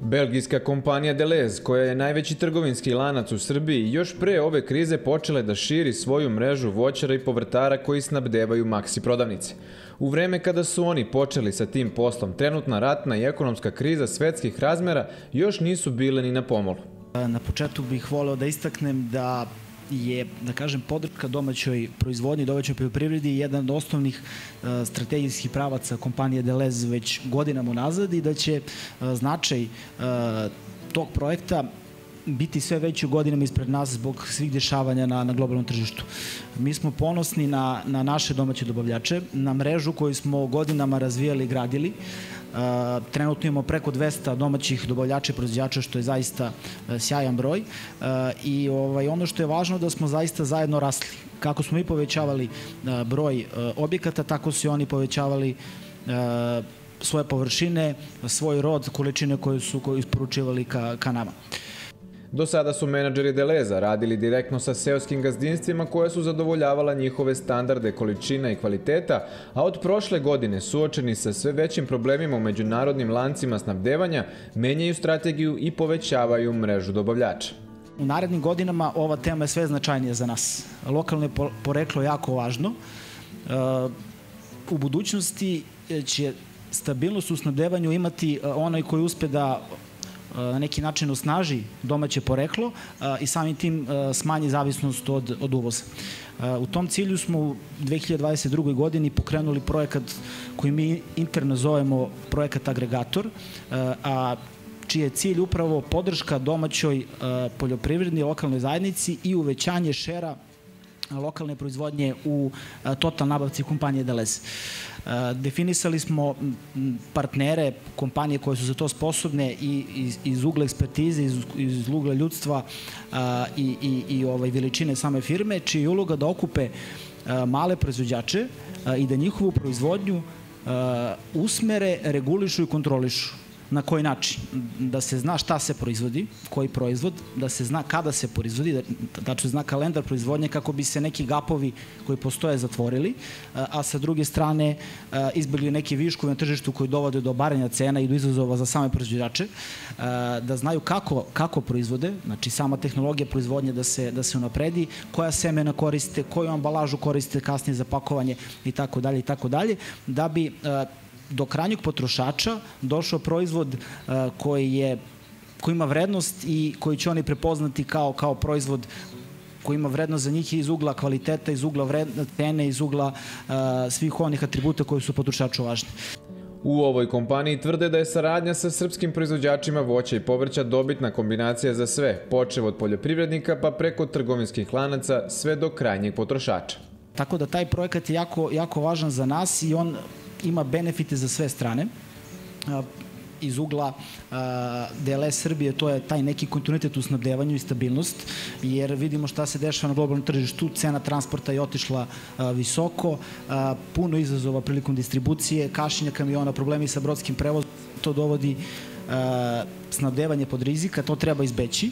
Belgijska kompanija Delhaize, koja je najveći trgovinski lanac u Srbiji, još pre ove krize počela je da širi svoju mrežu voćara i povrtara koji snabdevaju Maxi prodavnice. U vreme kada su oni počeli sa tim poslom, trenutna ratna i ekonomska kriza svetskih razmera još nisu bile ni na pomolu. Na početku bih voleo da istaknem da je, da kažem, podrška domaćoj proizvodnji, domaćoj poljoprivredi jedan od osnovnih strategijskih pravaca kompanije Delhaize već godinama unazad i da će značaj tog projekta biti sve veći u godinama ispred nas zbog svih dešavanja na globalnom tržištu. Mi smo ponosni na naše domaće dobavljače, na mrežu koju smo godinama razvijali i gradili. Trenutno imamo preko 200 domaćih dobavljača i proizvođača, što je zaista sjajan broj. I ono što je važno da smo zaista zajedno rasli. Kako smo mi povećavali broj objekata, tako su i oni povećavali svoje površine, svoj rod, količine koje su isporučivali ka nama. Do sada su menadžeri Delhaize radili direktno sa seoskim gazdinstvima koja su zadovoljavala njihove standarde količina i kvaliteta, a od prošle godine, suočeni sa sve većim problemima u međunarodnim lancima snabdevanja, menjaju strategiju i povećavaju mrežu dobavljača. U narednim godinama ova tema je sve značajnija za nas. Lokalno poreklo je jako važno. U budućnosti će stabilnost u snabdevanju imati onaj koji uspe da na neki način osnaži domaće poreklo i samim tim smanji zavisnost od uvoza. U tom cilju smo u 2022. godini pokrenuli projekat koji mi interno zovemo projekat Agregator, a čiji je cilj upravo podrška domaćoj poljoprivrednoj lokalnoj zajednici i uvećanje šera lokalne proizvodnje u total nabavci kompanije Delhaize. Definisali smo partnere, kompanije koje su za to sposobne i iz ugla ekspertize, iz ugla ljudstva i veličine same firme, čija je uloga da okupe male proizvođače i da njihovu proizvodnju usmere, regulišu i kontrolišu. Na koji način? Da se zna šta se proizvodi, koji proizvod, da se zna kada se proizvodi, da se zna kalendar proizvodnje kako bi se neki gapovi koji postoje zatvorili, a sa druge strane izbjegli neki viškovi na tržištu koji dovode do obaranja cena i do izazova za same proizvođače, da znaju kako proizvode, znači sama tehnologija proizvodnje da se unapredi, koja semena koriste, koju ambalažu koriste kasnije za pakovanje itd. Da bi do krajnjeg potrošača došao proizvod koji ima vrednost i koji će oni prepoznati kao proizvod koji ima vrednost za njih iz ugla kvaliteta, iz ugla cene, iz ugla svih onih atributa koji su potrošaču važni. U ovoj kompaniji tvrde da je saradnja sa srpskim proizvođačima voća i povrća dobitna kombinacija za sve, počev od poljoprivrednika pa preko trgovinskih lanaca sve do krajnjeg potrošača. Tako da taj projekat je jako važan za nas i on ima benefite za sve strane. Iz ugla Delhaize Srbije to je taj neki kontinuitet u snabdevanju i stabilnost, jer vidimo šta se dešava na globalnom tržištu, cena transporta je otišla visoko, puno izazova prilikom distribucije, kašnjenja kamiona, problemi sa brodskim prevozom, to dovodi snabdevanje pod rizika, to treba izbeći.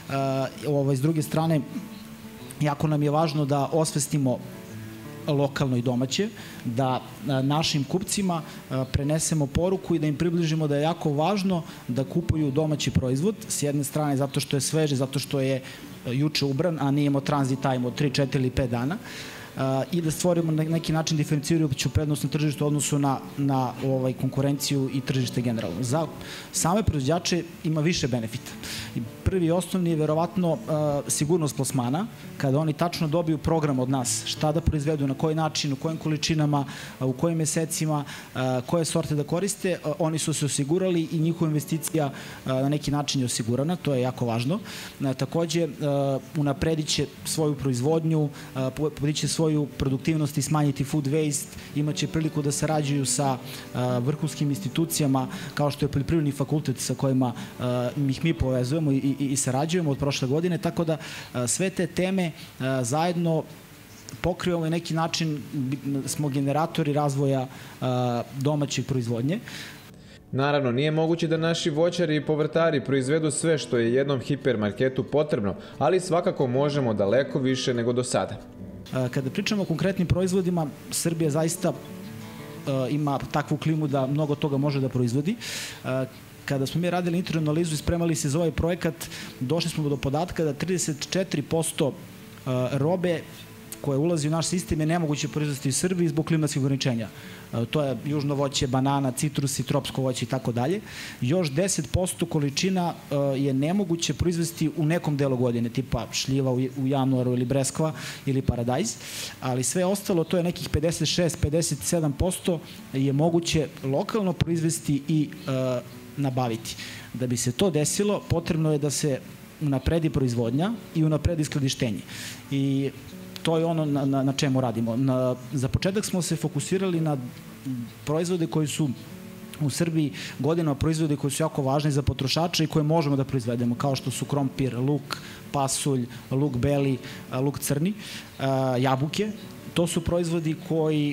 S druge strane, jako nam je važno da osvestimo lokalno i domaće, da našim kupcima prenesemo poruku i da im približimo da je jako važno da kupuju domaći proizvod, s jedne strane zato što je sveže, zato što je juče ubran, a nije imao transit time od 3, 4 ili 5 dana, i da stvorimo na neki način diferencijujuću prednost na tržištu u odnosu na konkurenciju i tržište generalno. Za same proizvođače ima više benefita. Prvi i osnovni je verovatno sigurnost plasmana, kada oni tačno dobiju program od nas, šta da proizvedu, na koji način, u kojim količinama, u kojim mesecima, koje sorte da koriste, oni su se osigurali i njihova investicija na neki način je osigurana, to je jako važno. Takođe, unapredit će svoju proizvodnju, podići svoju produktivnost i smanjiti food waste, imaće priliku da sarađuju sa vrhunskim institucijama kao što je Poljoprivredni fakultet sa kojima ih mi povezujemo i sarađujemo od prošle godine, tako da sve te teme zajedno pokrivamo i neki način smo generatori razvoja domaće proizvodnje. Naravno, nije moguće da naši voćari i povrtari proizvedu sve što je jednom hipermarketu potrebno, ali svakako možemo daleko više nego do sada. Kada pričamo o konkretnim proizvodima, Srbija zaista ima takvu klimu da mnogo toga može da proizvodi. kada smo mi radili internu analizu i spremali se za ovaj projekat, došli smo do podatka da 34% robe koje ulazi u naš sistem je nemoguće proizvesti u Srbiji zbog klimatskih ograničenja. To je južno voće, banana, citrusi, tropsko voće i tako dalje. Još 10% količina je nemoguće proizvesti u nekom delu godine, tipa šljiva u januaru ili breskva ili paradajz, ali sve ostalo, to je nekih 56-57% je moguće lokalno proizvesti i nabaviti. Da bi se to desilo, potrebno je da se unapredi proizvodnja i unapredi skladištenje. I to je ono na čemu radimo. Za početak smo se fokusirali na proizvode koji su u Srbiji godinama, proizvode koji su jako važni za potrošače i koje možemo da proizvedemo, kao što su krompir, luk, pasulj, luk beli, luk crni, jabuke. To su proizvodi koji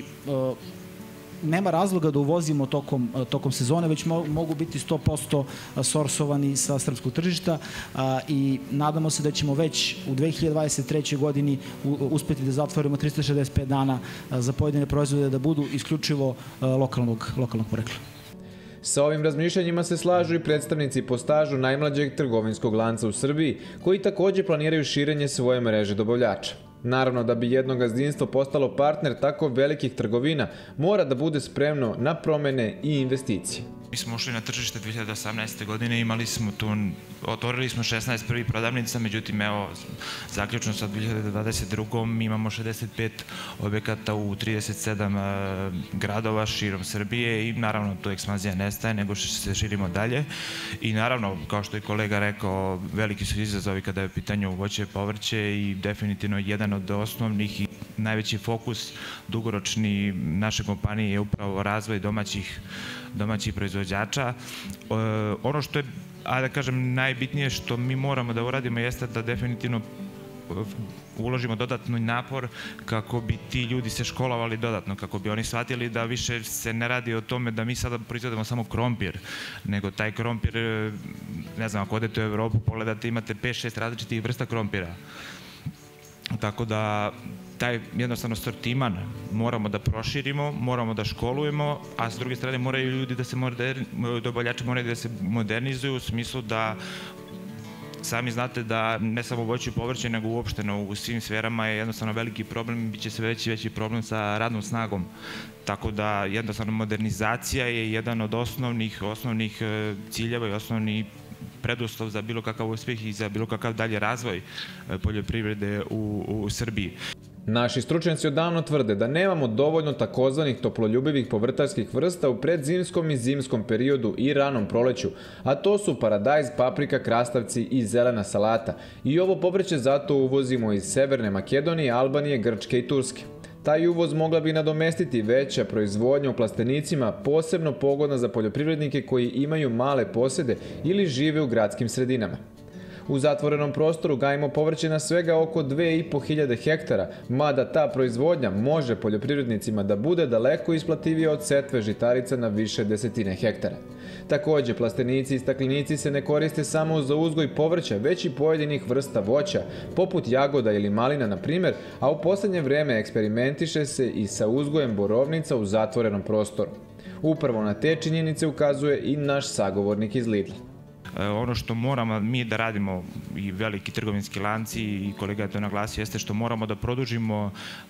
nema razloga da uvozimo tokom sezone, već mogu biti 100% sorsovani sa srpskog tržišta i nadamo se da ćemo već u 2023. godini uspeti da zatvorimo 365 dana za pojedine proizvode da budu isključivo lokalnog porekla. Sa ovim razmišljanjima se slažu i predstavnici po stažu najmlađeg trgovinskog lanca u Srbiji, koji takođe planiraju širenje svoje mreže dobavljača. Naravno, da bi jedno gazdinstvo postalo partner tako velikih trgovina, mora da bude spremno na promene i investicije. Mi smo ušli na tržište 2018. godine, otvorili smo 16 prvih prodavnica, međutim, evo, zaključno sa 2022. imamo 65 objekata u 37 gradova širom Srbije i naravno tu ekspanzija nestaje, nego što se širimo dalje. I naravno, kao što je kolega rekao, veliki su izazovi kada je u pitanju voće i povrće i definitivno jedan od osnovnih i najveći fokus dugoročni naše kompanije je upravo razvoj domaćih proizvođača. Ono što je, da kažem, najbitnije što mi moramo da uradimo jeste da definitivno uložimo dodatni napor kako bi ti ljudi se školovali dodatno, kako bi oni shvatili da više se ne radi o tome da mi sada proizvodimo samo krompir, nego taj krompir, ne znam, ako odete u Evropu, pogledate, imate 5-6 različitih vrsta krompira. Tako da taj jednostavno sortiman moramo da proširimo, moramo da školujemo, a s druge strane moraju ljudi dobavljači moraju da se modernizuju u smislu da sami znate da ne samo voće i povrće, nego uopšteno u svim sferama je jednostavno veliki problem, bit će sve veći problem sa radnom snagom. Tako da jednostavno modernizacija je jedan od osnovnih ciljeva i osnovni preduslov za bilo kakav uspjeh i za bilo kakav dalje razvoj poljoprivrede u Srbiji. Naši stručnjaci odavno tvrde da nemamo dovoljno takozvanih toploljubivih povrtarskih vrsta u predzimskom i zimskom periodu i ranom proleću, a to su paradajz, paprika, krastavci i zelena salata. I ovo povrće zato uvozimo iz Severne Makedonije, Albanije, Grčke i Turske. Taj uvoz mogla bi nadomestiti veća proizvodnja u plastenicima, posebno pogodna za poljoprivrednike koji imaju male posede ili žive u gradskim sredinama. U zatvorenom prostoru gajimo povrće na svega oko 2500 hektara, mada ta proizvodnja može poljoprivrednicima da bude daleko isplativija od setve žitarica na više desetine hektara. Takođe, plastenici i staklenici se ne koriste samo za uzgoj povrća, već i pojedinih vrsta voća, poput jagoda ili malina, na primer, a u poslednje vreme eksperimentiše se i sa uzgojem borovnica u zatvorenom prostoru. Upravo na te činjenice ukazuje i naš sagovornik iz Lidla. Ono što moramo mi da radimo i veliki trgovinski lanci i kolega je to naglasio jeste što moramo da produžimo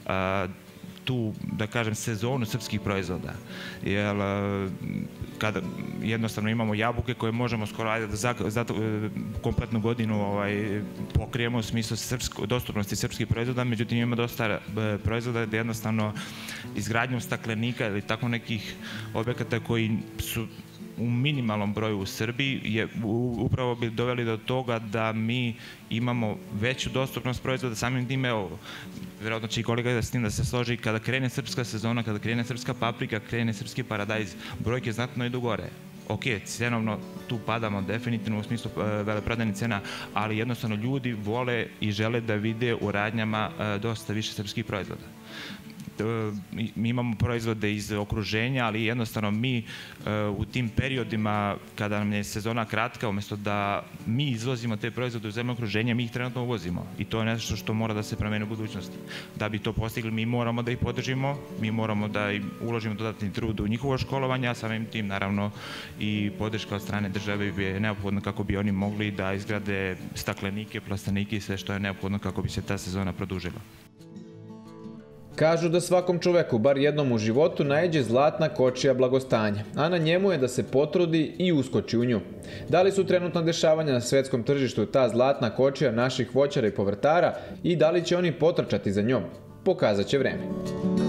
tu, da kažem, sezonu srpskih proizvoda. Jer kada jednostavno imamo jabuke koje možemo skoro da kompletnu godinu pokrijemo u smislu dostupnosti srpskih proizvoda, međutim imamo dosta proizvoda gde jednostavno izgradnjom staklenika ili tako nekih objekata koji su u minimalnom broju u Srbiji upravo bi doveli do toga da mi imamo veću dostupnost proizvoda, samim tim, evo, vjerojatno će i kolega s tim da se složi, kada krene srpska sezona, kada krene srpska paprika, krene srpski paradajz, brojke znatno idu gore. Ok, cenovno tu padamo definitivno u smislu veleprodajnih cena, ali jednostavno ljudi vole i žele da vide u radnjama dosta više srpskih proizvoda. mi imamo proizvode iz okruženja, ali jednostavno mi u tim periodima kada nam je sezona kratka, umjesto da mi izvozimo te proizvode u zemlje okruženja, mi ih trenutno uvozimo. I to je nešto što mora da se promeni u budućnosti. Da bi to postigli, mi moramo da ih podržimo, mi moramo da im uložimo dodatni trud u njihovo školovanje, a samim tim naravno i podrška od strane države je neophodno kako bi oni mogli da izgrade staklenike, plastenike i sve što je neophodno kako bi se ta sezona produžila. Kažu da svakom čoveku, bar jednom u životu, naiđe zlatna kočija blagostanja, a na njemu je da se potrudi i uskoči u nju. Da li su trenutna dešavanja na svetskom tržištu ta zlatna kočija naših voćara i povrtara i da li će oni potrčati za njom? Pokazat će vreme.